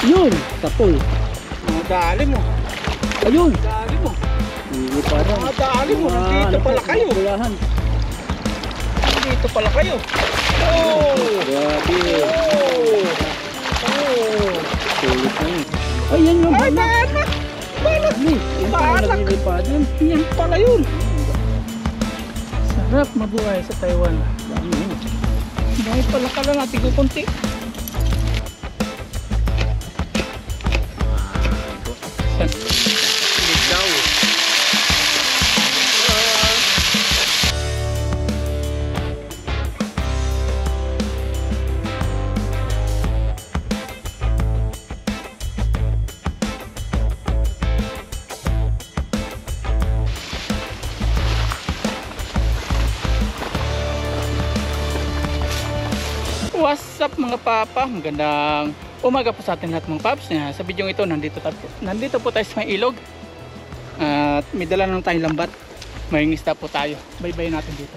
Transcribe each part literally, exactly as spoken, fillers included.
Yun, tapol. Mga dali mo. Ayun. Dali mo. Hindi parang. Mga dali mo. Nandito pala kayo. Bulahan. Nandito pala kayo. Oh! Grabe. Oh! Oh! Sulit na yun. Ayan yung Ay, banak. banak! Banak! Yan pala Banak! naglilipadan. Yan pala yun. Sarap mabuhay sa Taiwan. Dami yun. Dahil pala ka lang natin kukunti. What's up mga papa? Magandang umaga po sa atin lahat mga paps. Sa video ito, nandito, nandito po tayo sa may ilog. At may dala lang tayong lambat. May isda po tayo. Bye-bye natin dito.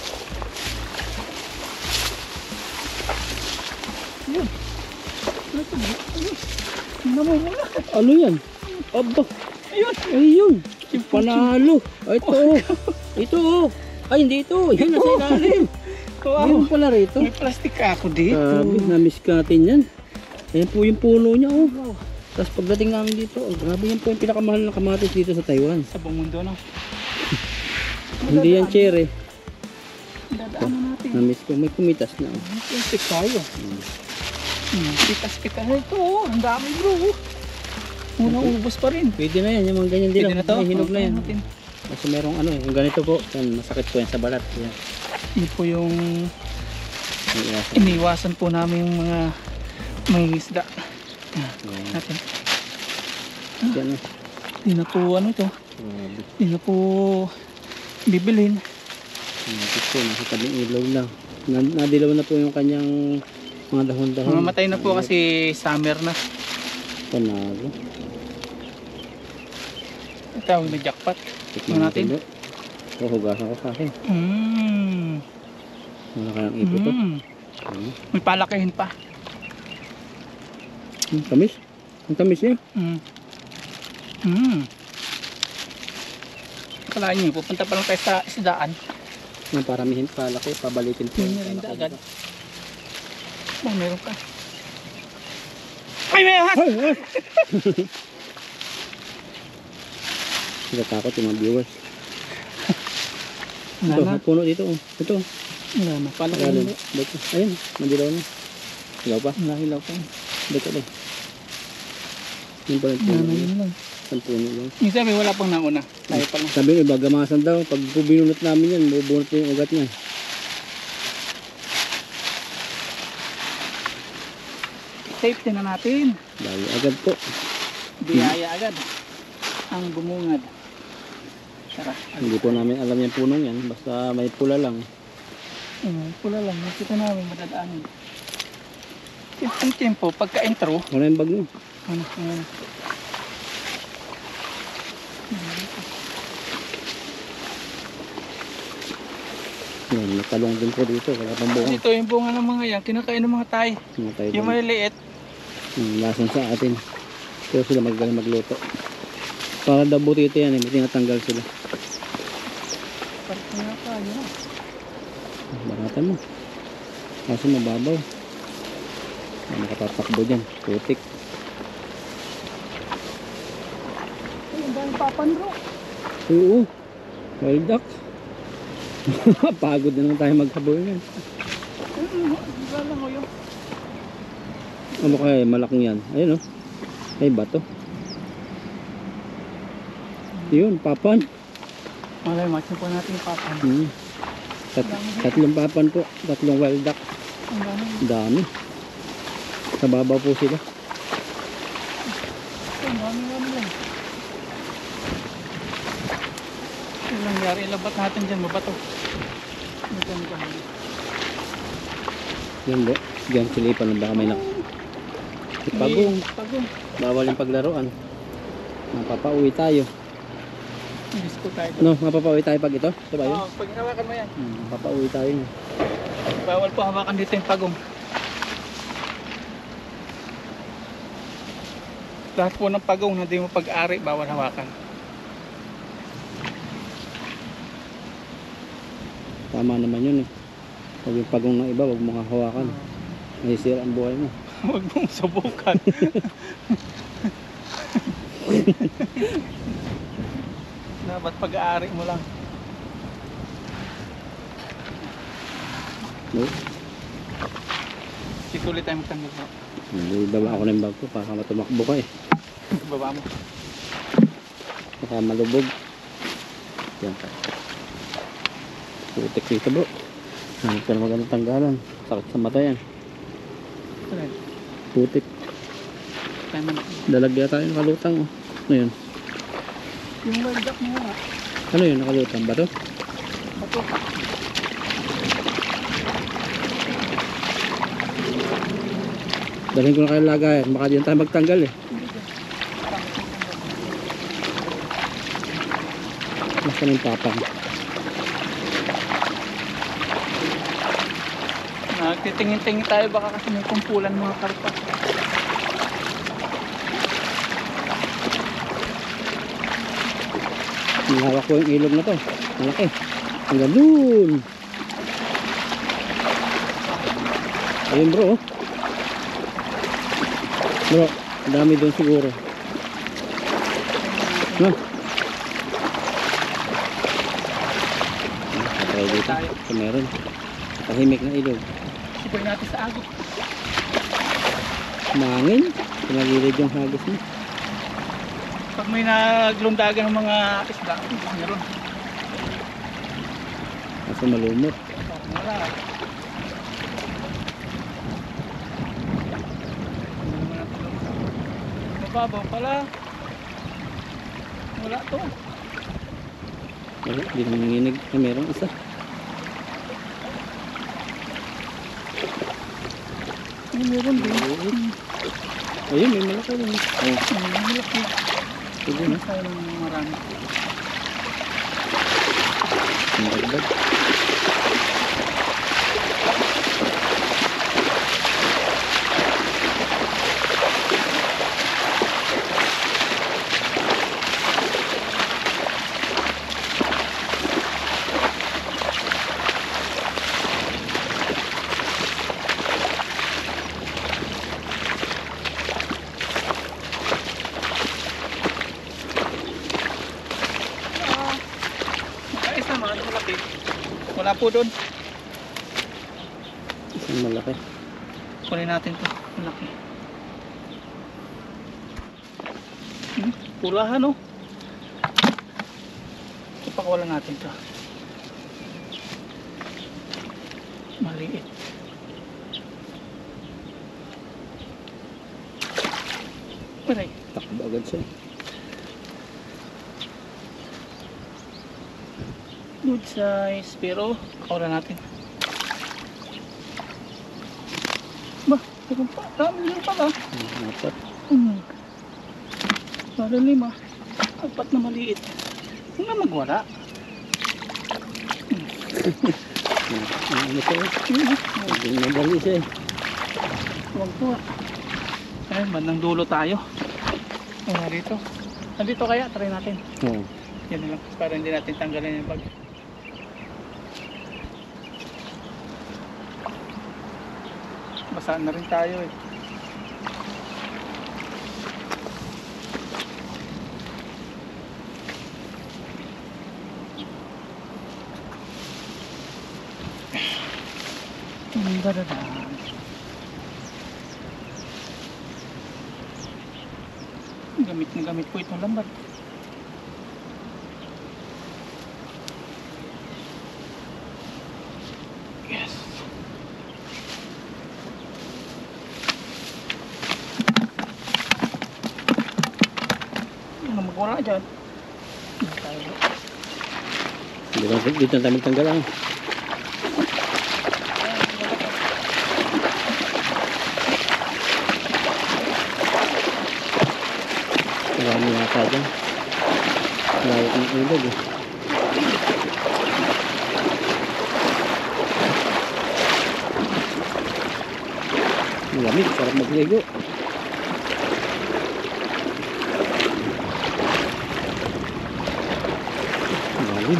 Yun. Ano yan? Aba. Ayun. Ayun. Panalo. Ay, ito. Ito. Ay, hindi ito. Yan nasa ilalim. Wow. Meron pala rito. May plastic ako dito. Grabe, na-miss ka natin yan. Ayan po yung puno niya, oh. Wow. Tapos pagdating namin dito, oh, grabe yan po yung pinakamahal na kamatis dito sa Taiwan. Sa buong mundo, no? Hindi yan cherry. Dadaanan natin. Na-miss ko, may kumitas na. Oh. May plastic tayo. Hmm. Pitas-pitas na ito, oh. Ang dami bro. Unang ubos pa rin. Pwede na yan, yung mga ganyan din. Pwede na to? May hinog na yan. Natin. Kasi merong ano eh, yung ganito po, yan, masakit po yan sa balat. Yan. Yun po yung Iiwasan. iniwasan po namin yung mga may isda. Yan, Yan. natin. Yan, oh. Hindi na po ano to. Grabe. Hindi na po bibilhin. Napit po, nasa tabing ilaw lang. Na- Nadilaw na po yung kanyang mga dahon-dahon. Mamatay na po kasi summer na. Panalo. Tawag na jackpot. Tikman natin. bro. Oh, hugasan ko kasi. Mm. Wala kayang ipot to. Mm. Ano? May palakihin pa. Ang tamis. Ang tamis niya. Mm. Mm. Kalahin nyo, pupunta pa lang tayo sa isdaan. Ang paramihin palaki, pabalikin po. Yun na rin agad. Oh, meron ka. Ay, may ahas! Ay, ay! Natatakot yung mga viewers. Wala Ito, na. may puno dito. Oh. Ito. Wala na. Ayan. Palakihin mo. Dito. Ayun, mandilaw na. Hilaw pa. Nahilaw pa. Dito lang. Yung pala yung Wala puno. na yun lang. Ang puno lang. Yung sabi, wala pang nauna. Tayo pa lang. Sabi nyo, bagamasan daw. Pag binunot namin yan, bubunot po yung ugat niya. Safety na natin. Dahil agad po. Biyaya agad. Ang bumungad. Tara. Hindi po namin alam yung punong yan. Basta may pula lang. Um, pula lang. Nakita namin madadaanan. Yung tempo, pagka-intro. Wala yung bag nyo. Ano, ano. Yan, natalong din po dito. Wala pang buka. Dito yung bunga ng mga yan. Kinakain ng mga tay. Mga tayo Yung doon. maliliit. Yung lasan sa atin. Pero sila magaling magluto. Para daw butito yan eh. May tinatanggal sila. Parang nga pa, yun. Baratan mo. Kaso mababaw. Ay, nakatatakbo dyan. Putik. Ay, ang dahil papan bro. Oo. Wild duck. Pagod na naman tayo maghabol yan. Diba lang o yun? Ano kaya malaking yan? Ayun o. Ay bato. Yun, papan. Malay, matsin po natin yung papan. Hmm. Tat tatlong papan po. Tatlong wild duck. Ang dami. Dami. Sa babaw po sila. Ang dami dami lang. Yung nangyari, ilabat natin dyan, mabato. Dito, dito. Yan bro. Diyan silipan ng baka may nak... Pagong. Pagong. Bawal yung paglaruan. Mapapauwi tayo. Disco tayo. No, mapapauwi tayo pag ito? Ito ba yun? Oo, pag hinawakan mo yan. Hmm, mapapauwi tayo niya. Bawal po hawakan dito yung pagong. Lahat po ng pagong na di mo pag-ari, bawal hawakan. Tama naman yun eh. Huwag yung pagong ng iba, huwag mo hawakan. Nasisira ang buhay mo. Huwag mong subukan. Dapat pag-aari mo lang. No? Dito ulit tayo magtanggal mo. Hindi, baba ako ng bag ko para matumakbo ka eh. Baba mo. Baka malubog. Yan ka. Putik dito bro. Hanap ka na magandang tanggalan. Sakit sa mata yan. Ito rin. Putik. Tayo man. Dalagya tayo nakalutang oh. Ano yun? Yung weld up mo nga. Ano yun nakalutang ba to? Bato. Dalhin ko na kayo lagayan. Baka diyan tayo magtanggal eh. Mas ka ng papang. Nagtitingin-tingin tayo baka kasi may kumpulan mga karpa. Hawak ko yung ilog na to. Malaki. Hanggang dun. Ayun bro. Oh. Bro, ang dami doon siguro. No? Try dito. So, meron. Tahimik na ilog. Sipurin natin sa agos. Mangin. Pinagilid yung hagis mo. Pag may naglundagan ng mga isda, meron. Kasi malumot. Parang wala. Mababaw pala. Wala to. Wala, hindi naman nanginig. Ah, meron isa. Ay, meron din. Ayun, may malaki rin. Oh, Ay, malaki. sige na. Tayo ng marami. Ang dagdag. Isa man, malaki. Wala po doon. Isang malaki. Kunin natin to. Malaki. Hmm, pulahan oh. Ipakawalan natin to. Maliit. Aray. Takbo agad siya. Good size, pero kawalan natin. Ba, meron pa. Dami lang pala. Hmm, apat. Hmm. Lalo lima. Apat na maliit. Huwag na magwala. Ano ito eh? Hindi madali siya eh. Huwag po. Ayun, bandang dulo tayo. Ayun, dito. Nandito kaya, try natin. Oo. Yan na lang, para hindi natin tanggalin yung bag. Basaan na rin tayo eh. Dadada. Gamit na gamit ko itong lambat. Yes. Ano magwala dyan? Dito, dito na tayo magtanggal ah. Marami yata dyan. Lawak ng ilog eh. Lamig, sarap magligo. Malalim.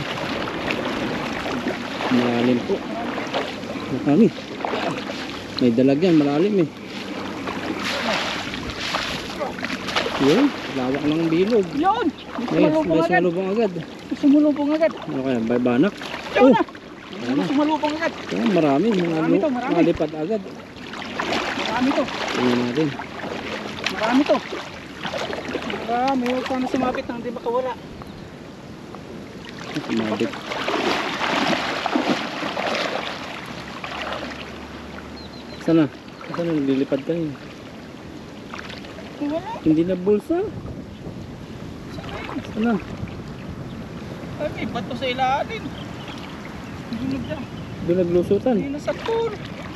Malalim po. Marami. May dalag yan, malalim eh. Yun, lawak ng bilog. Yun! May, Sumalubong may agad. sumalubong agad. Sumalubong agad. Ano kaya, may banak? Yun Oh! na! Sumalubong agad. Yan, marami. Mga Marami to, marami. malipad agad. Marami to. Tingnan natin. Marami to. Marami. Huwag ka na sumapit nang di makawala. Sumabit. Sana? Sana naglilipad ka yun? Wala. Hindi na bulsa. Sana? Ay, may bato sa ilalim. Hindi na. Doon naglusutan. Hindi na sa pool.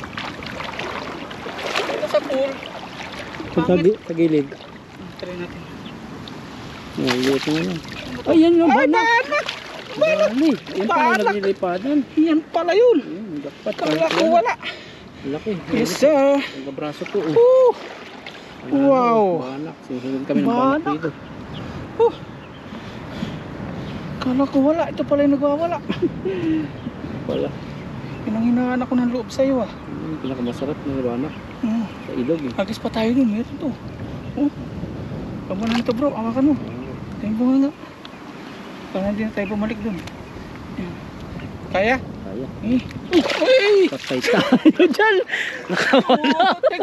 Hindi na sa pool. Sa, gi- sa gilid. Try natin. Nagluto na lang. Ay, yan yung Ay, banak. banak! Dami. Yan pala Banak! naglilipadan. Yan pala yun. Ayun, dapat. Kala ko wala. Laki. Isa. Ang kabraso ko. Oh. Uh, Ano, Wow. Banak. Sinusunod kami ng banak Banak. dito. uh. Kala ko wala. Ito pala yung nagwawala. Wala. Pinanghinaan ako ng loob sa'yo ah. Yung pinakamasarap na banak. Hmm. Sa ilog eh. Agis pa tayo dun. Meron to. Oh. Kamu na nito bro. Awakan mo. Tayo bunga nga. Para hindi na tayo bumalik dun. Yan. Kaya? Kaya. Eh. Uy! Patay tayo dyan. Nakawala.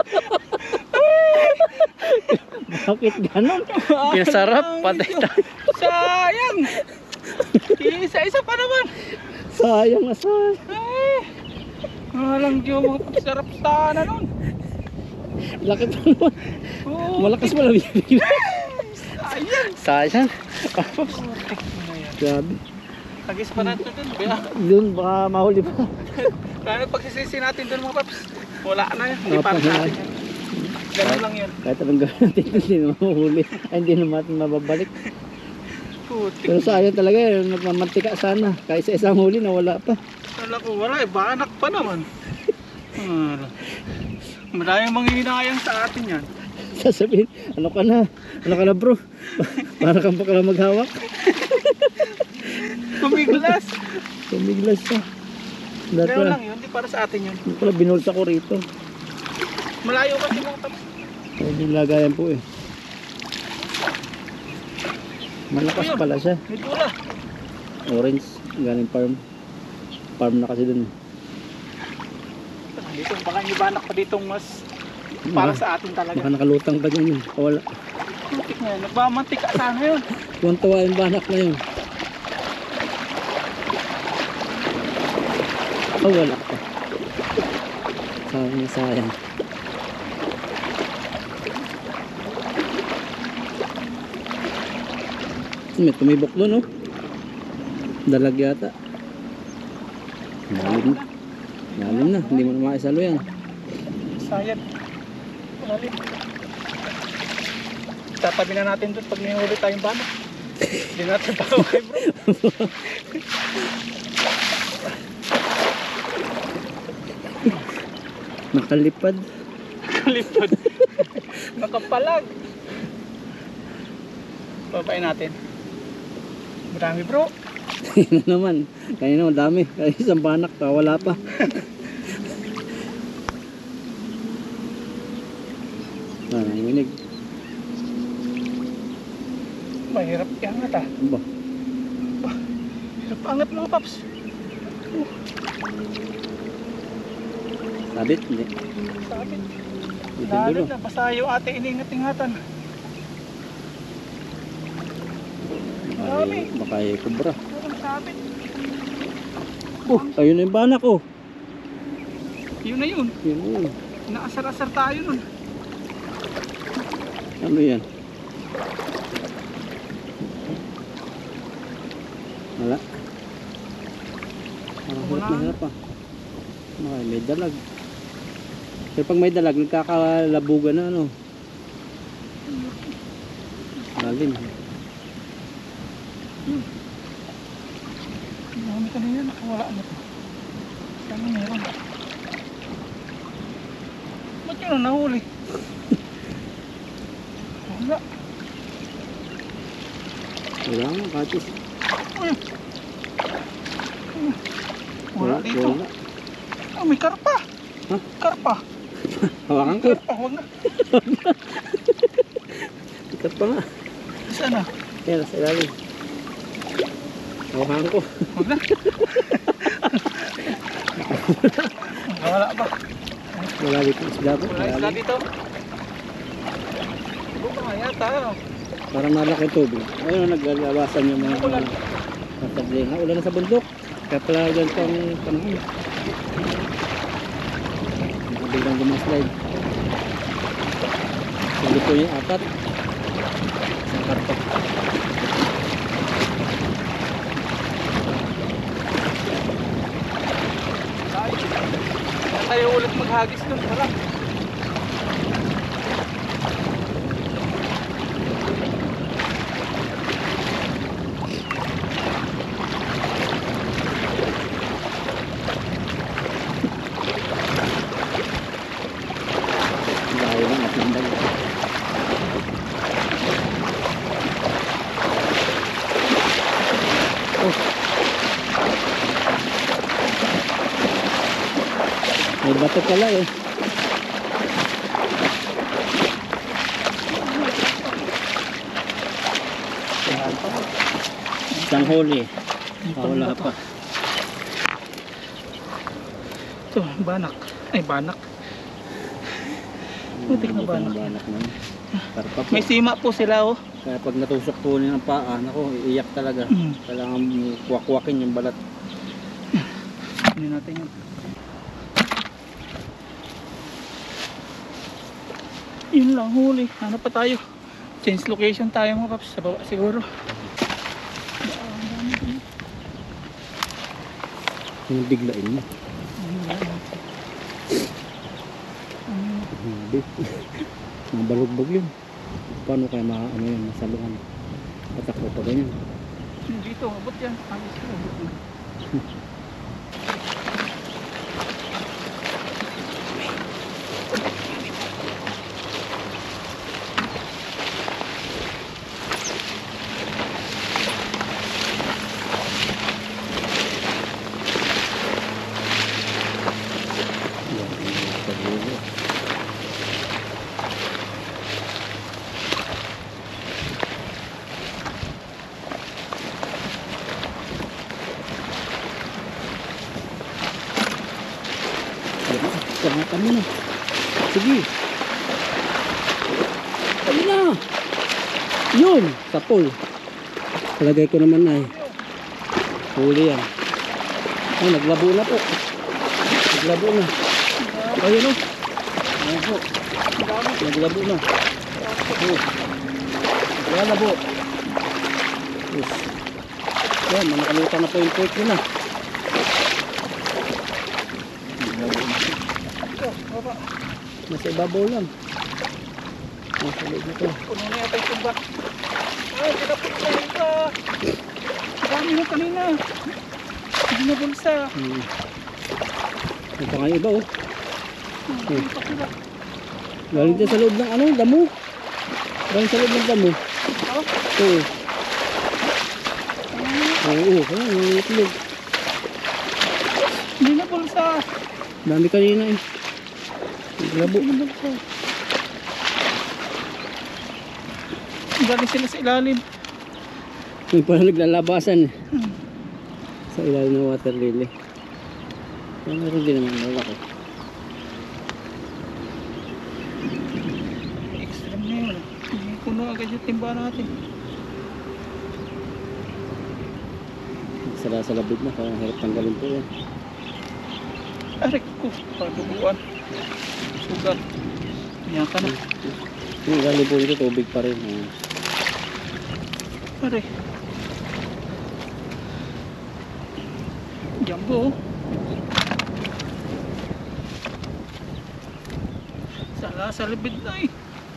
Bakit ganon? Pinasarap. Patay tayo. Sayang! Isa-isa pa naman. Sayang na sayang. Ay! Walang Diyo mga pagsarap sana nun. Laki pa naman. Oh, Malakas pala bibigla. sayang! Sayang. Putik na yan. Grabe. Agis pa natin dun. Kaya, Doon baka mahuli pa. kaya pagsisisi natin dun mga paps. Wala na yan. Hindi Oo, para pag- sa atin yan. Ganun lang yun. Kahit anong gawin natin, hindi naman mahuli. Ay, hindi naman natin mababalik. Putik. Pero sayang talaga eh. Nagmamantika sana. Kahit sa isang huli na wala pa. Kala ko wala eh. Banak pa naman. Wala. Maraming manghihinayang sa atin yan. Sasabihin, ano ka na? Ano ka na bro? Para kang pa maghawak. Kumiglas. Tumiglas siya. Dahil Ganun pala, lang yun. Hindi para sa atin yun. dahil pala binulsa ko rito. Malayo kasi mga paps. Ay, nilagayan po eh. Malakas Ayun. pala siya. May dula. Orange. Galing farm. Farm na kasi dun. Dito, baka yung banak pa ditong mas para sa atin talaga. Baka nakalutang pa dyan yun. Wala. Putik na yun. Nagmamantika sana yun. Tuwan-tuwa yung banak na yun. Oh, wala pa. Sayang na sayang. May tumibok doon, oh. Dalag yata. Lalim na. Lalim na. Hindi mo na maisalo yan. Sayad. Malalim. Tatabi na natin doon pag may huli tayong banak. Hindi natin pakaway bro. Nakalipad. Lipad. Nakapalag. Babain natin. Marami bro. Yan na naman. Kanina madami. Kaya isang banak pa. Wala pa. Ah, nanginig. Mahirap iangat ah. Aba. Hirap angat mga paps. Uh, Sabit. Hindi. sabit. Dito yung dulo. Lalim na. Basta yung ate iningat-ingatan. Ay, baka ay kubra. Walang sabit. Oh, ayun na yung banak, oh. Yun na yun. Yun, yun. Naasar-asar tayo nun. Ano yan? Wala. Ah, hirap na hirap pa. Okay, may dalag. Pero pag may dalag, nagkakalabugan na ano. Lalim. Marami ka na yan. Nakawala na to. Sana meron. Ba't yun ang nahuli? Wala. Wala nga, katis. Uy! Wala dito. Wala. Ah, may karpa. Ha? Karpa. Hawakan ko. Karpa, huwag na. Ikat pa nga. Saan na? Yan, sa ilalim. Hawakan ko. Huwag na. Wala ba? Wala dito isda ko. Wala isla dito. Siguro pa nga yata. Parang malaki tubig. Ayun, naglalabasan yung mga Ulan. matabling. Ha, ulan na sa bundok. Kaya pala ganito ang panahon. Biglang gumaslide. Hindi po yung apat. Isang karpa. Tayo ulit maghagis doon. Tara. Layo lang at nambag. Oh. May bato pala eh. Isang huli. Ah, wala pa. Ito, banak. Ay, banak. Putik na Dito banak. ang banak na. Karpa po. May sima po sila oh. Kaya pag natusok po niya ng paa, naku, iiyak talaga. Mm. Kailangan kuwak-kuwakin yung balat. Hindi natin yun. Yun lang huli. Ano pa tayo? Change location tayo mga paps. Sa baba siguro. Yung biglain mo. Hindi. Mga balugbog yun. Paano kaya ma ano yun, masaluhan? Patakbo pa ganyan. Dito, abot yan. Alis ko, abot na. Yan, yung pagbulo. Kangatan mo na. Sige. Ayun na. Yun. Sapol. Palagay ko naman na eh. Huli yan. Oh, naglabo na po. Naglabo na. Ayun o. Ayun po. Naglabo na. Oh. Naglabo. Yes. Yan, nakalimutan na po yung point nila. Baba. Nasa ibabaw lang. Nasa loob nito. Puno na yata yung tumba. Ay, kinapit sa iba. Dami na kanina. Hindi na bulsa. Hmm. Ito nga yung iba oh. Hindi pa sila. Galing din sa loob ng ano, damo. Galing sa loob ng damo. Oh, Oo. Oo, oo. Ang itlog. hindi na bulsa. Dami kanina eh. Naglabo. Hindi na bulsa. Galing sila sa ilalim. Yung pala naglalabasan eh. Hmm. Sa ilalim ng water lily. Pero meron din naman malaki. Extreme na yun. Hindi puno agad yung timba natin. Sala sa labig na, parang hirap tanggalin po yan. Arik ko, patubuan. Sugat. Yan ka na. Yung galing po dito, tubig pa rin. Oh. Arik. Jumbo. Sala sa libid na eh.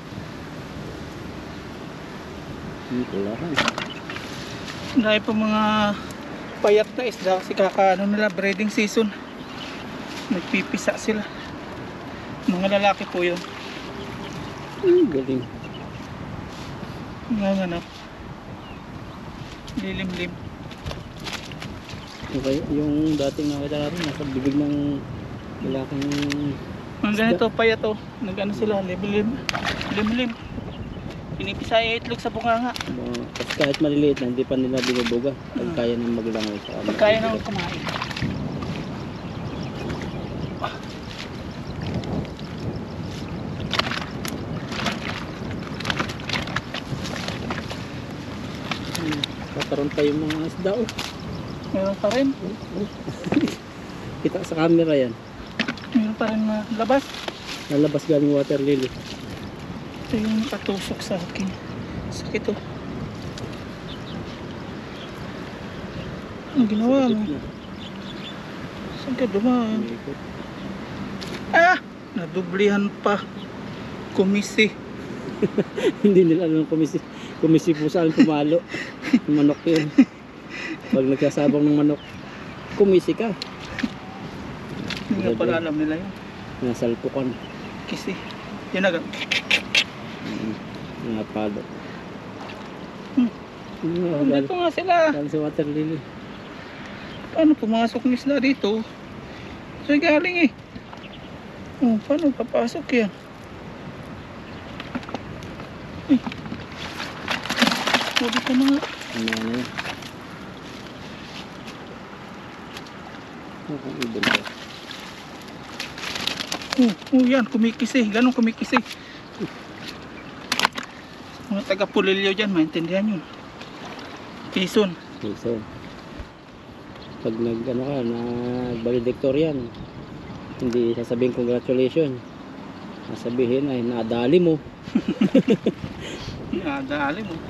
Hindi ko lang. Dahil pa mga payat na isda kasi kakaano nila breeding season. Nagpipisa sila. Mga lalaki po yun. Hmm, galing. Nga nga na. Lilim-lim. Yung, kay- yung dating nakita natin, nasa bibig ng lalaking Ang ganito pa to, nag-ano sila, lim-lim. Lim-lim. Pinipisa yung itlog sa bunganga. mga, kasi kahit maliliit na, hindi pa nila binubuga. Pag Hmm. kaya nang maglangoy sa Pag kaya naman kumain. Hmm. Kataroon pa yung mga isda oh. Meron pa rin. Kita sa camera yan. Meron pa rin mga labas. Nalabas galing water lily. Ito yung patusok sa akin. Sakit to. Ang ginawa mo? Sakit na. Saan ka dumaan? Umikot. Ah! Nadublihan pa. Kumisi. Hindi nila alam kumisi. Kumisi po saan pumalo. Manok yun. Pag nagsasabang ng manok, kumisi ka. Hindi nga pala alam nila yun. Nasalpukan. Kisi. Yun na. Mm. Mga palo. Hmm. Mm, Dito nga sila. galing sa water lily. Paano pumasok ng isla dito? So galing eh. Oh, paano papasok yan? Eh. Huwag ka mga. Ano na yun? Ang ibon ba? Oh, oh yan, kumikisi. Ganun kumikisi. Mga taga-pulilyo dyan, maintindihan yun. Pison. So, pag nag ano ka, nag-valedictorian, hindi sasabihin congratulations. Sasabihin ay nadali mo. Nadali mo.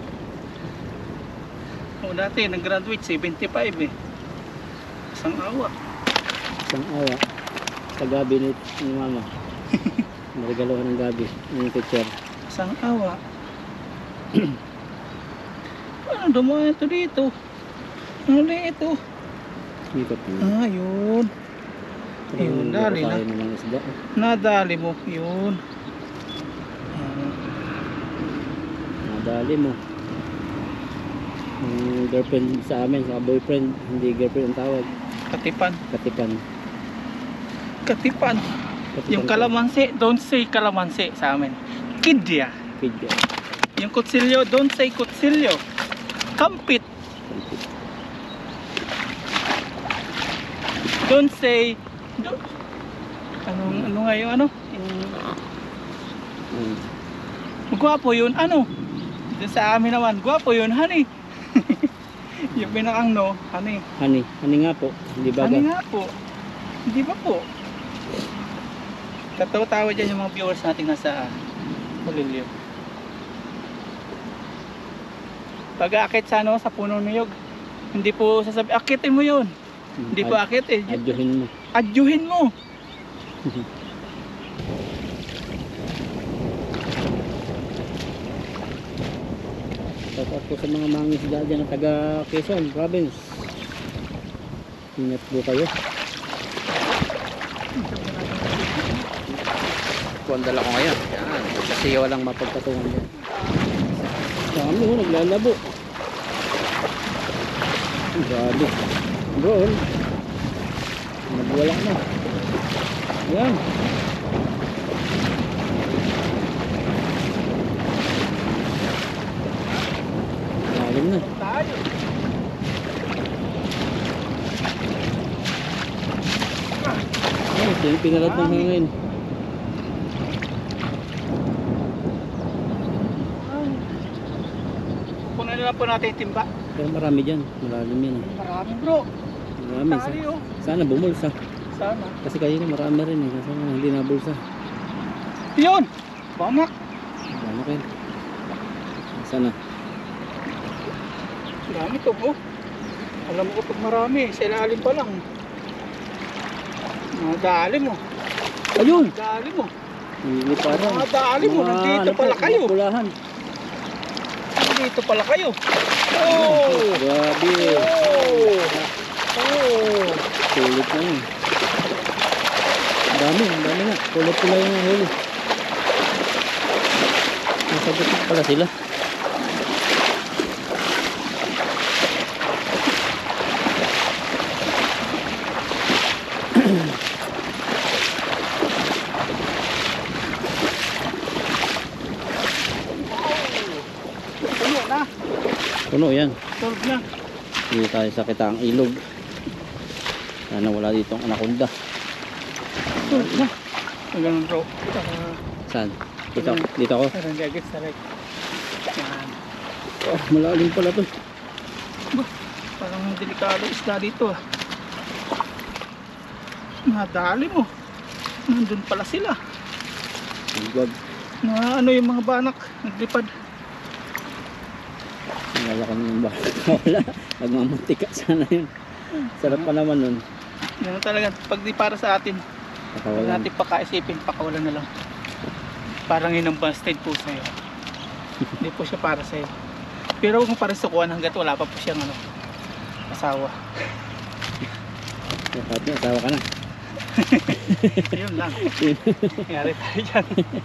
Oh, dati nag-graduate seventy-five eh. Isang awa. Isang awa sa gabi ni, ni mama. Naregalohan ng gabi ng teacher. Isang awa. Paano dumaan ito dito? Ano ito? Ikot mo. Ah, yun. Yun, dali na. Tayo ng mga isda. Nadali mo. Yun. Ah, Nadali mo. Ang girlfriend sa amin, sa boyfriend, hindi girlfriend ang tawag. katipan. Katipan. Katipan. Katipan Yung ko. kalamansi, don't say kalamansi sa amin. Kidya. Kidya. Yung kutsilyo, don't say kutsilyo. Kampit. Don't say do, anong ano nga yung ano? Yung Mm. gwapo yun, ano? Doon sa amin naman, gwapo yun, honey. Yung pinakang no, honey. Honey. Honey nga po. Hindi ba? Honey nga po. Hindi ba po? Tatawa-tawa dyan yung mga viewers natin nasa Pulilyo. Pag-aakit sa ano, sa puno niyog, hindi po sasabi, akitin mo yun. Hindi po akit eh. Adyohin mo. Adyuhin mo. Shout po sa mga mangisda dyan ng taga Quezon Province. Ingat po kayo. Kuandala ko ngayon. Yan. Kasi walang mapagpatungan dyan. Dami ho, naglalabo. Grabe. Bro, nagwala na. Yan. Lalim na. Tayo. Oh, pin- pinalat ng hangin. Kunin na lang po natin yung timba. Pero marami dyan. Malalim yan. eh. Marami bro. Marami. Sa, Tayo. sana bumulsa. Sana. Kasi kanina marami rin eh. Kasi hindi nabulsa. Yun. Bamak. Ano kayo? Sana. Dami to bro. Alam mo ko pag marami. Sa ilalim pa lang. Nadali mo. Ayun! Nadali mo. Hindi parang. Nadali mo. Mga Nandito ano pala po, kayo. mga Pulahan. Nandito pala kayo. Oh! Grabe. Oh! Oh! Sulit na yun. Ang dami, ang dami nga. Kulot pula yung huli. Nasagot na pala sila. Puno yan. Solve na. Dito tayo sa Kitaang Ilog. Sana wala dito ang anaconda. Solve na. Ang ganun bro. Uh, Saan? Dito, dito ako. Parang gagit sa like. Yan. Oh, malalim pala to. Bah, parang delikado isda dito ah. Nadali mo. Nandun pala sila. Huwag. Na ano yung mga banak. Naglipad. Wala kami yung baka. Wala. Nagmamantika sana yun. Sarap pa naman nun. Ganun talaga. Pag di para sa atin. Pag Pakawalan. natin pakaisipin, pakawalan na lang. Parang yun ang busted po sa'yo. Hindi po siya para sa'yo. Pero huwag mo parang sukuan hanggat wala pa po siyang ano, asawa. Dapat na, asawa ka na. Yun lang. Nangyari tayo dyan.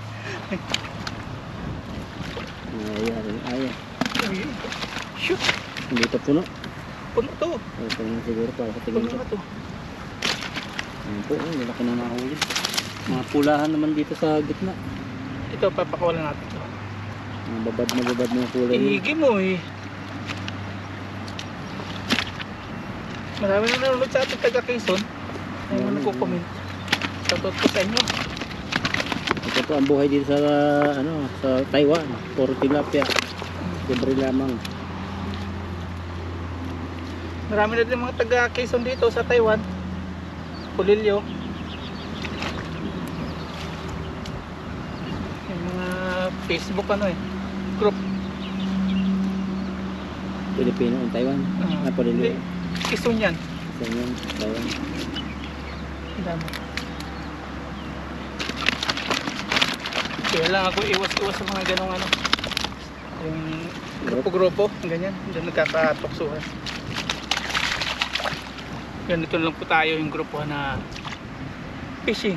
Ayari, ayari. Shoot! Dito puno. Puno to. Ito na siguro para sa tingin Puno ko. na to. Ayan po, oh, malaki na nakahuli. Mga pulahan naman dito sa gitna. Ito, papakawalan natin to. Mga babad na babad na kulay. Ihigi mo eh. Marami na nanonood sa ating taga Quezon. Ay mo nagko-comment. Shoutout po sa inyo. Ito po ang buhay dito sa ano sa Taiwan. Puro tilapia. Libre lamang. Marami na din mga taga Quezon dito sa Taiwan. Pulilyo. Yung mga Facebook ano eh. Group. Pilipino ang Taiwan. Uh, Ah, Pulilyo. Quezon yan. Sa inyo, Taiwan. Ang dami. Kaya lang ako iwas-iwas sa mga ganong ano. Yung grupo-grupo, ganyan. Diyan nagkakatoksuhan. Ganito lang po tayo yung grupo na fishing.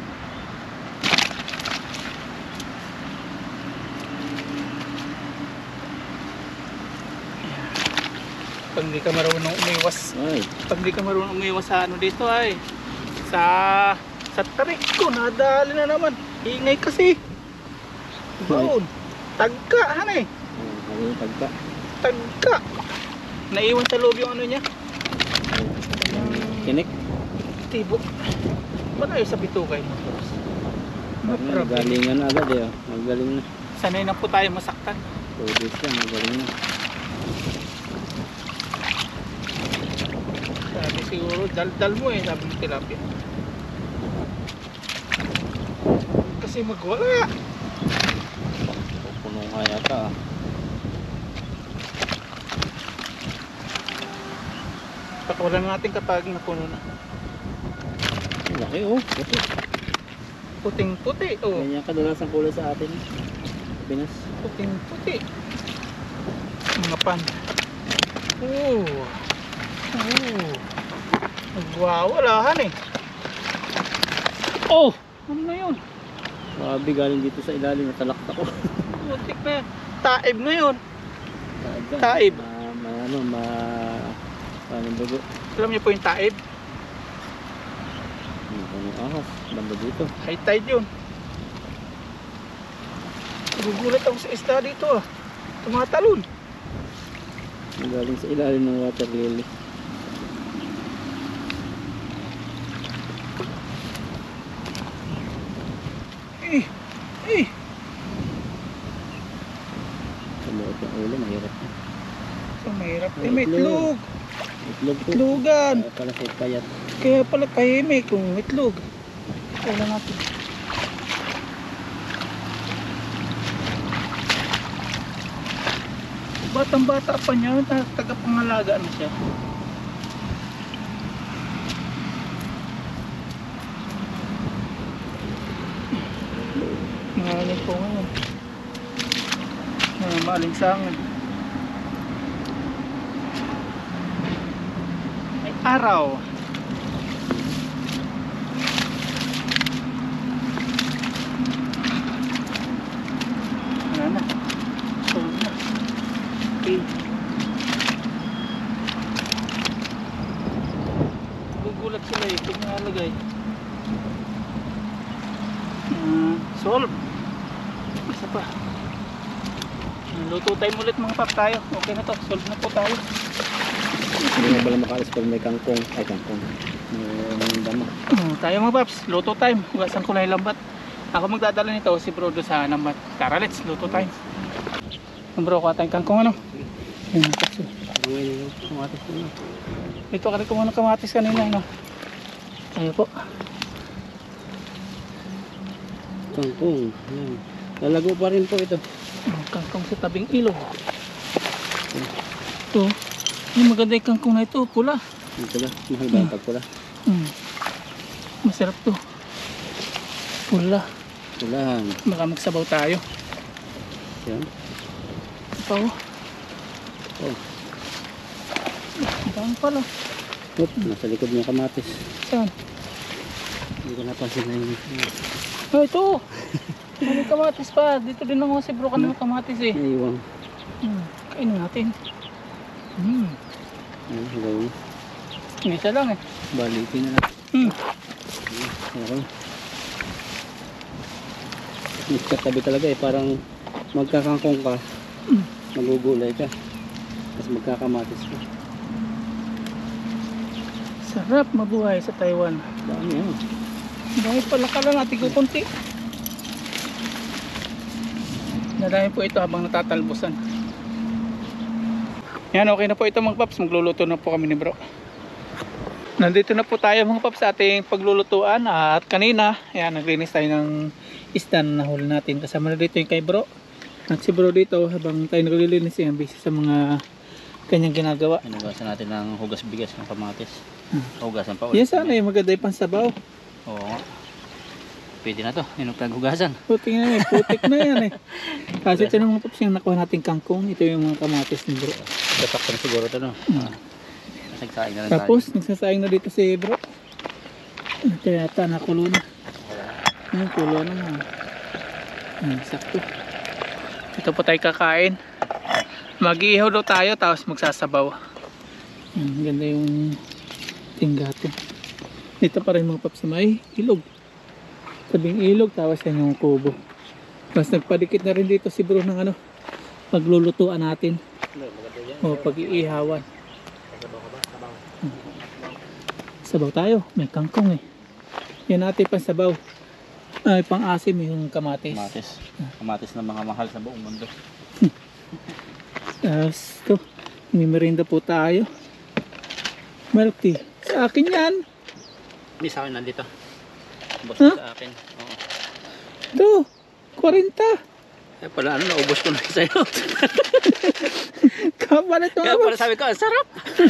Pag hindi ka marunong umiwas, Ay, pag hindi ka marunong umiwas sa ano dito ay sa sa tarik ko, nadali na naman. Ingay kasi. Doon. Tagka, han eh. oh, ano yung pagka? Tagka. Naiwan sa loob yung ano niya. Kinik. Tibo. Malayo sa bitukay mo. No problem. Magalingan na agad eh. oh. Magaling na. Sanay na po tayo masaktan. Pwede siya, magaling na. Sabi siguro, dal-dal mo eh, sabi ng tilapia. Kasi magwala. Puno nga yata ah. Pakawalan natin kapag napuno na. Laki oh. Puti. Puting-puti. Oh. Ganyan kadalasan kulay sa atin. Pinas. Puting-puti. Mga pan. Oh. Oh. Nagwawalahan eh. Oh! Ano na yun? Grabe galing dito sa ilalim. Natalakta ko. Muntik na yan. Taib na yun. Taib. Taib. Ma, ma, ano, ma... Paano bago? Alam niyo po yung taib? Ano ahas. Banda dito. High tide yun. Gugulat ako sa isda dito ah. Tumatalon. Galing sa ilalim ng water lily. Eh! Eh! Kamuot ng ulo. Mahirap na. So mahirap. May Eh, may itlog. itlog. Itlog po. Itlogan. Kaya pala sa payat. Kaya pala tahimik kung itlog. Kailan natin. Batang bata pa niya. Tagapangalaga na siya. Ngayon po ngayon. Ah, maalinsangan. Ay araw. Wala na. Tulog na. Okay. Gugulat sila eh. Pag nalagay. Uh, solve. Isa pa. Luto time ulit mga pap tayo. Okay na to. Solve na po tayo. Hindi nga pala makaalis pag may kangkong. Ay kangkong. May dama. Uh, tayo mga paps. Luto time. Hugasan ko na yung lambat. Ako magdadala nito. Si bro doon sa lambat. Tara, let's. Luto time. Bro, kuha tayong kangkong ano? Ayun mga paps. Ngayon yung kamatis ko na. Ito ka rin ko muna kamatis kanina. Ano? Tayo po. Kangkong. Yan. Lalago pa rin po ito. Uh, kangkong sa tabing ilog. Ito. Yung maganda yung kangkong na ito. Pula. Ang pula. Mahal ba ang pagpula? Hmm. Masarap to. Pula. Pulahan. Baka magsabaw tayo. Yan. Ito. Oh. Ang dami pala. Oop, nasa likod niya kamatis. Saan? Hindi ko napansin na yun. Oh, ito. May kamatis pa. Dito din ako si bro ka ng kamatis eh. Naiwang. Hmm. Kainin natin. Hmm. Yan, gawin. Hindi siya lang eh. Balikin na lang. Hmm. Ako. Katabi talaga eh. Parang magkakangkong ka. Hmm. Magugulay ka. Tapos magkakamatis ka. Sarap mabuhay sa Taiwan. Dami yan. Dami pala ka lang natin kukunti. Nadami po ito habang natatalbusan. Yan, okay na po ito mga paps. Magluluto na po kami ni bro. Nandito na po tayo mga paps sa ating paglulutuan. At kanina, yan, naglinis tayo ng isda na nahuli natin. Kasama na dito yung kay bro. At si bro dito habang tayo naglilinis yan, busy sa mga kanyang ginagawa. Hinugasan natin ng hugas bigas ng kamatis. Hmm. Hugasan pa ulit. Yan sana yung maganda yung pansabaw. Oo nga. Pwede na to. Yung naghugasan. Putik na yan, putik na yan eh. Kasi ito na mga paps yung nakuha nating kangkong. Ito yung mga kamatis ni bro. Tatak na siguro ito no. Hmm. Ah, nagsaing na rin Tapos nagsasayang na dito si bro. Ito yata nakulo na. Yan, kulo na mo. Hmm, sakto. Ito po tayo kakain. Mag-iihaw daw tayo tapos magsasabaw. Hmm, ganda yung tinggato. Dito pa rin mga paps may ilog. Tabing ilog tapos yan yung kubo. Tapos nagpadikit na rin dito si bro ng ano, paglulutuan natin. O pag-iihawan. Hmm. Sabaw tayo. May kangkong eh. Yan natin pang sabaw. Ay, pang asim yung kamatis. Kamatis. Kamatis na mga mahal sa buong mundo. Tapos ito, may merienda po tayo. Milk tea. Sa akin yan. Hindi sa akin nandito. Boss Huh? sa akin. Oo. Ito, forty. Eh pala ano, naubos ko na sa'yo. Kapalit mo Kaya naman. pala sabi ko, ang sarap.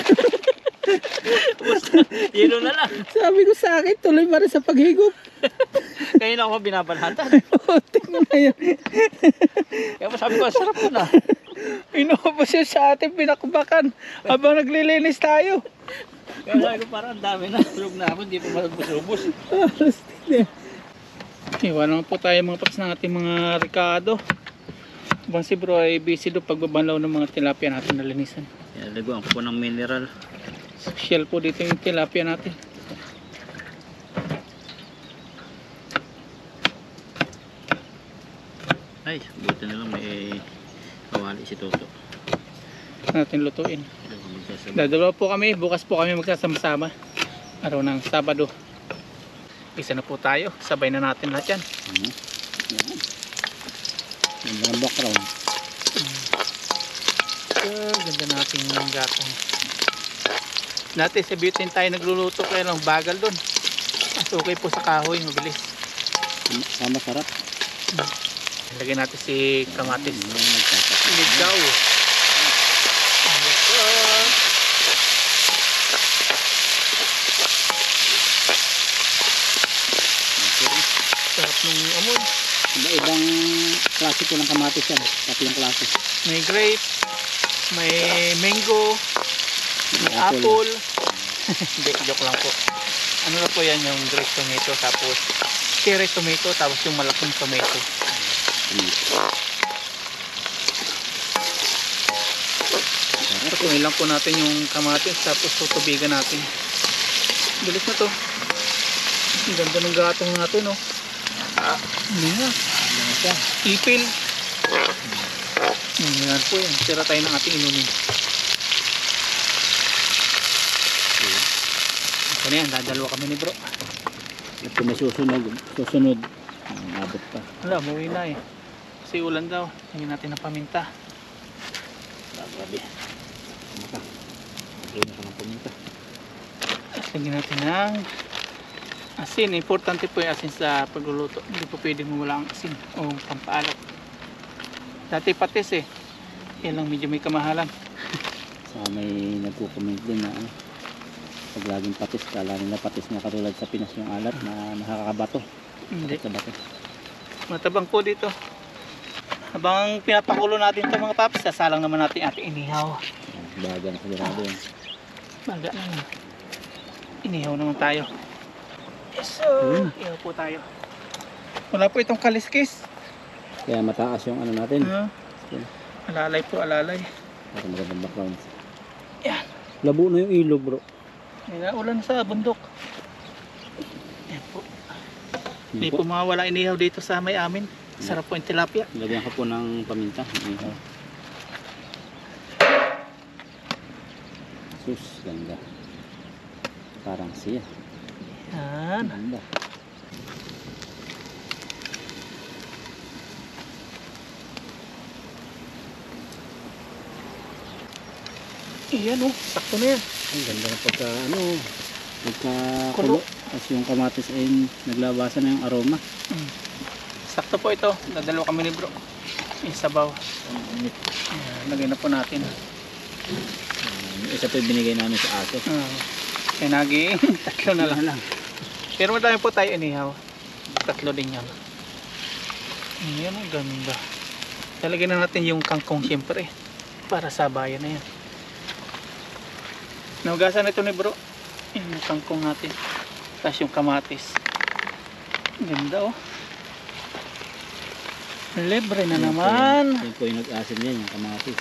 Ubos na. Yelo na lang. Sabi ko sa akin, tuloy pa rin sa paghigop. Kaya na ako binabalhatan. O, tingnan na yan. Kaya pa sabi ko, ang sarap ko na. Inubos yun sa atin, pinakbakan. Habang naglilinis tayo. Kaya sabi ko, parang ang dami na. Tulog na ako, hindi pa malubos-ubos. Alas din eh. Iwan naman po tayo mga paps ng ating mga ricado. Habang si bro ay busy doon pagbabalaw ng mga tilapia natin na linisan. Kaya laguan ko po ng mineral. Shell po dito yung tilapia natin. Ay, buti na lang may kawali si Toto. Natin lutuin. Dadalawa po kami, bukas po kami magsasama-sama. Araw ng Sabado. Isa na po tayo, sabay na natin lahat yan. Mm-hmm. Ganda ng background. Uh, ganda natin yung gatong. Dati sa butane tayo nagluluto kaya lang bagal doon. Mas okay po sa kahoy, mabilis. Tama sarap. Hmm. Lagyan natin si kamatis. Mm-hmm. Ligaw. Sarap ng amoy. Iba-ibang klase po ng kamatis yan. Tatlong klase. May grape, may mango, may Apple. apple. Hindi, joke lang po. Ano na po yan yung grape tomato, tapos cherry tomato, tapos yung malaking tomato. Mm. Tutuin lang po natin yung kamatis, tapos tutubigan natin. Bilis na to. Ang ganda ng gatong natin, oh. Ah, hindi na. Ano siya? Ipil. Yan po yan. Tira tayo ng ating inumin. Ito na yan. Dadalawa kami ni bro. At kung may susunod, susunod, ang abot pa. Wala, buwi na eh. Kasi ulan daw. Tingin natin ng paminta. Ah, grabe. Maka. Lagyan na ka ng paminta. At lagyan natin ng asin. Importante po yung asin sa pagluluto. Hindi po pwedeng mawala ang asin o pampaalat. Dati patis eh. Yan lang medyo may kamahalan. Sa may nagko-comment din na ano, pag laging patis, kala nila patis na katulad sa Pinas yung alat na nakakabato. Hindi. Sa bato. Matabang po dito. Habang pinapakulo natin ito mga paps, sasalang naman natin ating inihaw. Baga na sigurado yun. Baga na yun. Inihaw naman tayo. So, Hmm. ihaw po tayo. Wala po itong kaliskis. Kaya mataas yung ano natin. Uh, alalay po, alalay. Para magandang background. Yan. Labo na yung ilog bro. May naulan sa bundok. Yan po. Yun Hindi po. po mawawala inihaw dito sa may amin. Sarap po yung tilapia. Lagyan ko po ng paminta. Ihaw. Sus, ganda. Parang siya. Yan. Ganda. Iyan oh, sakto na yan. Ang ganda na pagka ano, pagka Kulo. kulo. Tapos yung kamatis ay naglabasan na yung aroma. Hmm. Sakto po ito. Dadalawa kami ni bro. Yung sabaw. Ayan, lagay na po natin. Um, isa po yung binigay namin sa aso. Uh, kaya naging tatlo na lang. Pero madami po tayo inihaw. Tatlo din yan. Ayan, ang ganda. Talagyan na natin yung kangkong siyempre. Para sa bayan na yan. Naugasan ito ni bro. Yung kangkong natin. Tapos yung kamatis. Ganda oh. Libre na Yun po naman. Yung, yun po yung nag-asim yan, yung kamatis.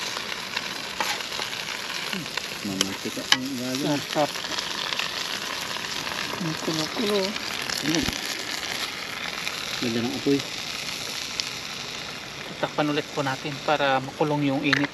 Mamantika ang galing. Sarap. Ang kulo-kulo. Ano? Ganda ng apoy. Tatakpan ulit po natin para makulong yung init.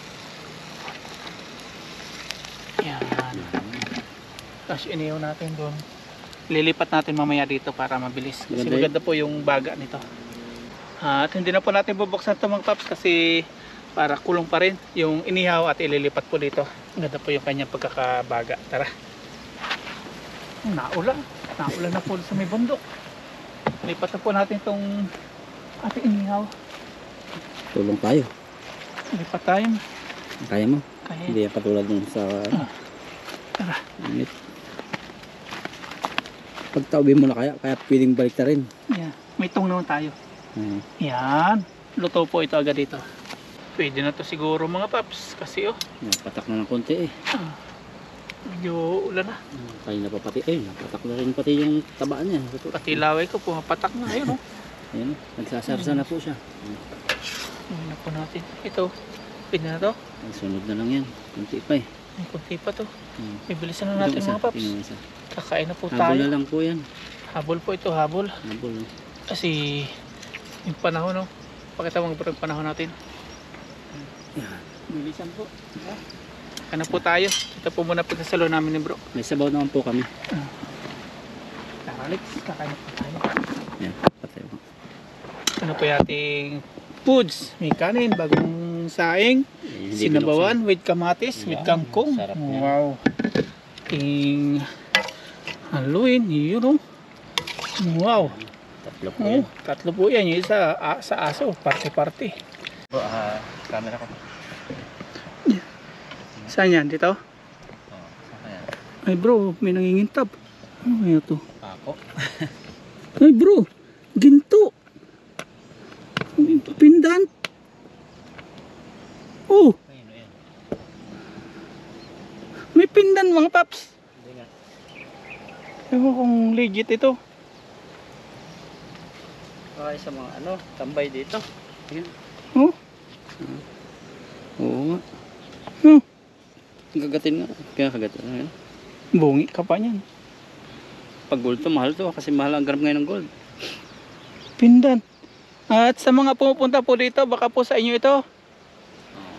Yan. Tapos inihaw natin doon. Lilipat natin mamaya dito para mabilis. Kasi Maganda maganda po yung baga nito. At hindi na po natin bubuksan ito mga paps kasi para kulong pa rin yung inihaw at ililipat po dito. Maganda po yung kanyang pagkakabaga. Tara. Naulan. Naulan na po sa may bundok. Lipat na po natin itong ating inihaw. Tulong tayo. Lipat tayo. Kaya mo? Kaya. Hindi yan katulad nung sa Ah. Tara. init. Pag taubi mo na kaya, kaya pwedeng balik na rin. Yeah. May tong naman tayo. Uh, Yan. Luto po ito agad dito. Pwede na to siguro mga paps. Kasi oh. napatak na ng konti eh. Ah, medyo ulan na. Kaya na pa pati, eh, napatak na rin pati yung taba niya. Pati laway ko pumapatak na. Ayun oh. Ayan, nagsasarsa na po siya. Ayun na po natin. Ito. Pwede na to. Ay, sunod na lang yan. Kunti pa eh. May kunti pa to. Hmm. Bibilisan na natin Itong isa, mga paps. yung isa. Kakain na po Habol tayo. na lang po yan. Habol po ito. Habol. Habol. Kasi yung panahon oh. Pakita mo ang panahon natin. Yan. Bilisan po. Kaya na po tayo. Ito po muna pagkasalo namin ni bro. May sabaw naman po kami. Tara Alex. Kakain na po tayo. Yan. Patay mo. Ano po yung ating foods? May kanin, bagong saing, Eh, hindi sinabawan with kamatis, with Yan, kangkong. sarap yan. Wow. Ting haluin, yun oh. Wow. binuksan. Tatlo po Oh, yan. tatlo po yan. Yung isa a, sa aso, parte-parte. Bro, ah, camera ko. Saan yan? Dito? Oh, saan yan? Ay bro, may nangingintab. Ano kaya to? Ako. Ay bro, ginto. Pindan. Oh, Ayun, ayun. may pindan mga paps. Hindi nga. Ewan kung legit ito. Okay, sa mga ano, tambay dito. Ayun. Oh, Oo nga. oh. Gagatin nga. Kaya kagatin. Ayun. Bungi ka pa niyan. Pag gold to, mahal to. Kasi mahal ang gram ngayon ng gold. Pindan. At sa mga pumupunta po dito, baka po sa inyo ito,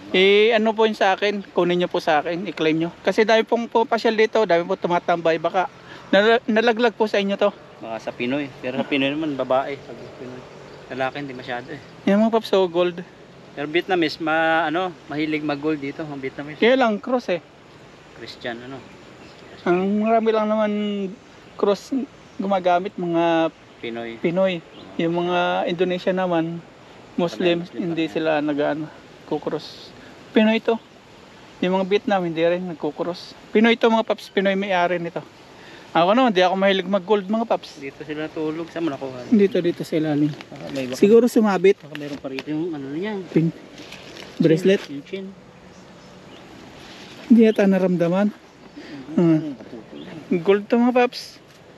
Eh, ano po yun sa akin? Kunin nyo po sa akin, i-claim nyo. Kasi dami pong pumapasyal dito, dami po tumatambay. Baka nal- nalaglag po sa inyo to. Baka sa Pinoy. Pero sa Pinoy naman, babae. Pag Pinoy. Lalaki hindi masyado eh. Yan mga paps, so gold. Pero Vietnamese, ma, ano, mahilig mag-gold dito. Ang Vietnamese. Kaya lang, cross eh. Christian, ano. Ang marami lang naman cross gumagamit, mga Pinoy. Pinoy. Yung mga Indonesia naman, Muslim, Muslim pa hindi yan. sila nag-ano, kukross. Pinoy to. Yung mga Vietnam, hindi rin nagkukross. Pinoy to mga paps, Pinoy may-ari nito. Ako naman, di ako mahilig mag-gold mga paps. Dito sila natulog. Saan mo nakuha? Dito, dito sa ilalim. Baka may baka, Siguro sumabit. baka meron pa rito yung ano niya. Pin bracelet. Yung chin. Hindi yata naramdaman. Ah. Gold to mga paps.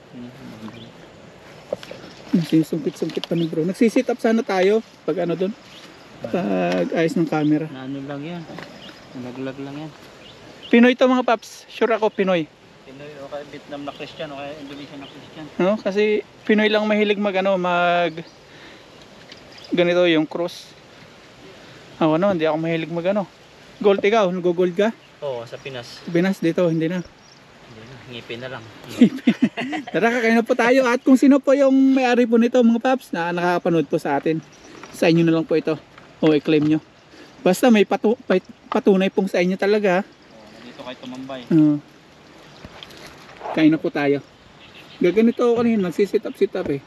Sinusumpit-sumpit pa ni bro. Nagsisit up sana tayo pag ano dun. Pag ayos ng camera. Na ano lang yan. Nalaglag lang yan. Pinoy to mga paps. Sure ako Pinoy. Pinoy o kaya Vietnam na Christian o kaya Indonesia na Christian. No? Kasi Pinoy lang mahilig mag ano, mag ganito yung cross. Ako no, hindi ako mahilig mag ano. Gold ikaw, nag-gold ka? Oo, sa Pinas. Pinas dito, hindi na. Hindi na, ngipin na lang. Tara, kakain na po tayo. At kung sino po yung may-ari po nito mga paps na nakakapanood po sa atin, sa inyo na lang po ito. O i-claim nyo. Basta may patu pay- patunay pong sa inyo talaga. Oo, dito kayo tumambay. Uh, kain na po tayo. Gaganito ako kanina, nagsisit up sit up eh.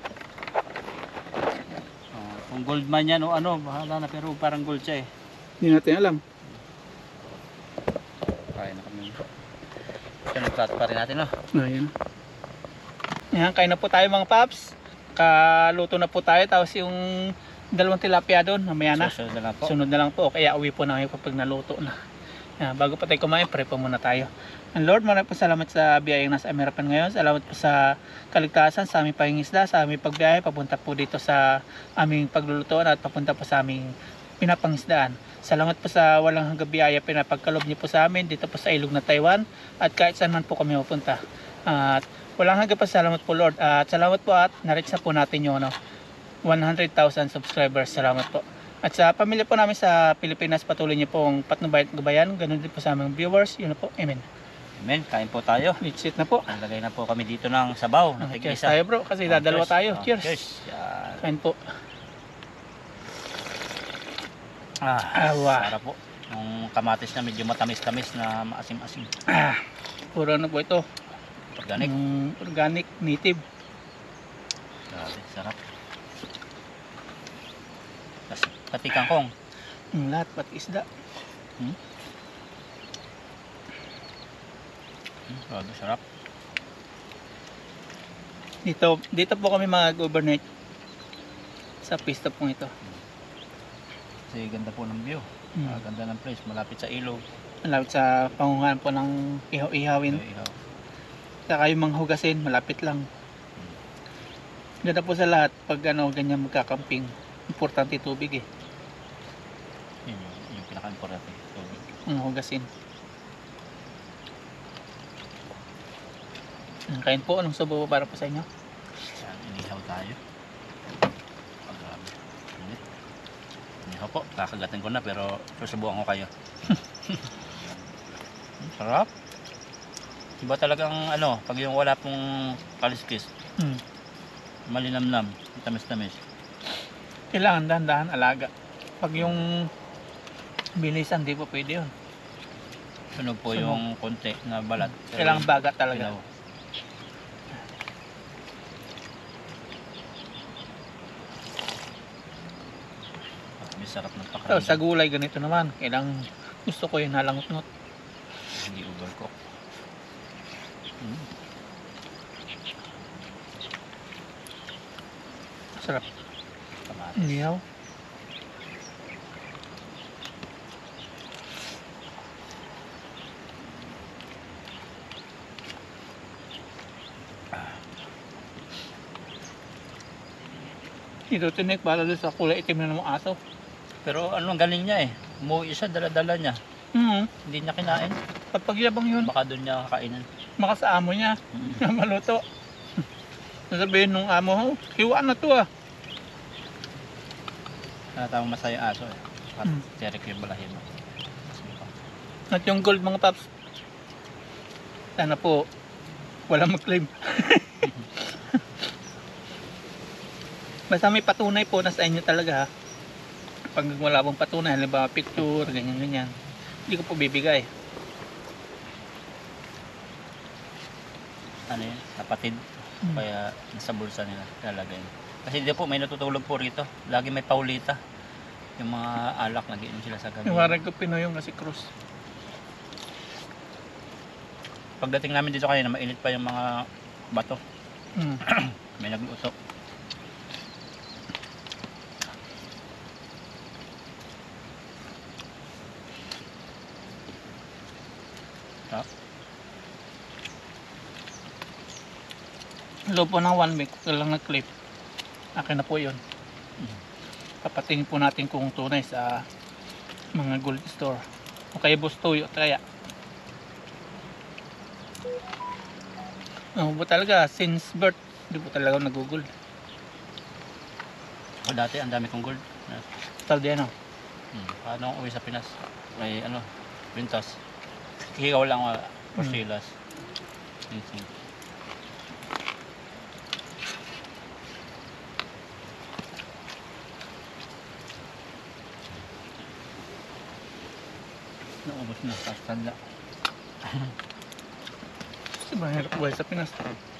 Oh, kung gold man yan o ano, bahala na, pero parang gold siya eh. Hindi natin alam. Kaya na kami. Pinagplato pa rin natin, no? Ayan. Ayan, kain na po tayo mga paps. Kaluto na po tayo. Tapos yung dalawang tilapia doon, mamaya na. Susunod na lang po. Sunod na lang po. Kaya uwi po namin kapag naluto na. Ayan, bago pa tayo kumain, pray po muna tayo. And Lord, maraming po salamat sa biyayang nasa Ameripan ngayon. Salamat po sa kaligtasan, sa aming pangingisda, sa aming pagbiyahe, papunta po dito sa aming paglulutuan at papunta po sa aming pinapangisdaan. Salamat po sa walang hanggang biyaya pinapagkalob niyo po sa amin dito po sa ilog na Taiwan at kahit saan man po kami mapunta. At walang hanggang pa salamat po Lord. At salamat po at na-reach na po natin yung ano, one hundred thousand subscribers. Salamat po. At sa pamilya po namin sa Pilipinas, patuloy niyo pong patnubayan at gabayan. Ganun din po sa aming viewers. Yun na po. Amen. Amen, kain po tayo. Let's eat na po. Nalagay na po kami dito ng sabaw. Ng Cheers tig-isa. tayo bro kasi Oh, dadalawa cheers. tayo. Oh, Cheers. Cheers. Yan. Kain po. Ah, Awa. sarap po. Yung kamatis na medyo matamis-tamis na maasim-asim. Ah, puro na po ito. Organic. Mm, organic, native. Grabe, sarap. Tapos pati kangkong. Mm, lahat pati isda. Hmm? Hmm, grabe, sarap. Dito, dito po kami mag-overnight sa pista pong ito. Kasi ganda po ng view. Hmm. Ah, ganda ng place. Malapit sa ilog. Malapit sa pangunguhan po ng ihaw-ihawin. Sa ilaw. Saka yung mga hugasin, malapit lang. Ganda po sa lahat pag ano, ganyan magkakamping. Importante tubig eh. Yun yung, yung pinaka-importante. Tubig. Ang hugasin. Kain po, anong subo para po sa inyo? Yan, inihaw tayo. Oh, grabe. Init. Inihaw po. Kakagatin ko na pero susubukan ko kayo. Hmm, sarap. Iba talagang ano, pag yung wala pong kaliskis, Hmm. malinamnam, tamis-tamis. Kailangan dahan-dahan alaga. Pag yung bilisan, di po pwede yun. Sunog po Sunog. yung konti na balat. Pero Kailangan yung baga talaga. ilaw. May sarap ng So, pakiramdam. sa gulay ganito naman. Kailangan gusto ko yung nalangot-ngot. Hindi overcook. Mm. Sarap. Kamatis. Inihaw. Ito tinik para doon sa kulay itim na ng aso. Pero ano ang galing niya eh. Umuwi siya, dala-dala niya. Hmm. Hindi niya kinain. Kapag yabang yun, Baka doon niya kakainin. makasa amo niya Mm. na maluto. Nasabihin nung amo, "Oh, hiwa na to ah." Natawang masaya aso eh. At Hmm. tirik yung balahin mo. At yung gold mga paps, sana po walang mag-claim. Basta may patunay po na sa inyo talaga ha. Pag wala pong patunay, halimbawa picture, ganyan ganyan, hindi ko po bibigay. Ano yun? Kapatid. Hmm. Kaya nasa bulsa nila lalagay. Kasi di po may natutulog po rito. Lagi may paulita. Yung mga alak nagiinom sila sa gabi. Yung warang ko Pinoy yung kasi cross. Pagdating namin dito kanina, mainit pa yung mga bato. Hmm. May nagluto. Sarap. Loob po ng one week, ko lang nag-clip. Akin na po yun. Papatingin po natin kung tunay sa mga gold store. O kaya Bustoy o kaya. Ano po talaga, since birth, hindi po talaga ako nag-google. Ako dati, ang dami kong gold. Saudi ano? Hmm. Paano ako uwi sa Pinas? May ano, Pintos. Higaw lang wala. Porcelas. Sing-sing. Naubos na sa tanda. Kasi mahirap buhay sa Pinas.